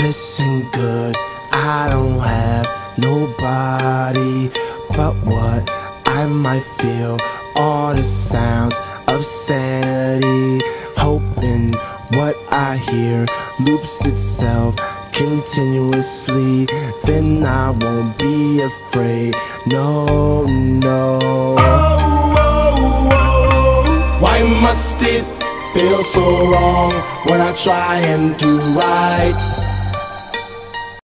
Listen good, I don't have nobody but what I might feel. All the sounds of sanity, hoping what I hear loops itself continuously. Then I won't be afraid, no, no. Oh, oh, oh. Why must it feel so wrong when I try and do right?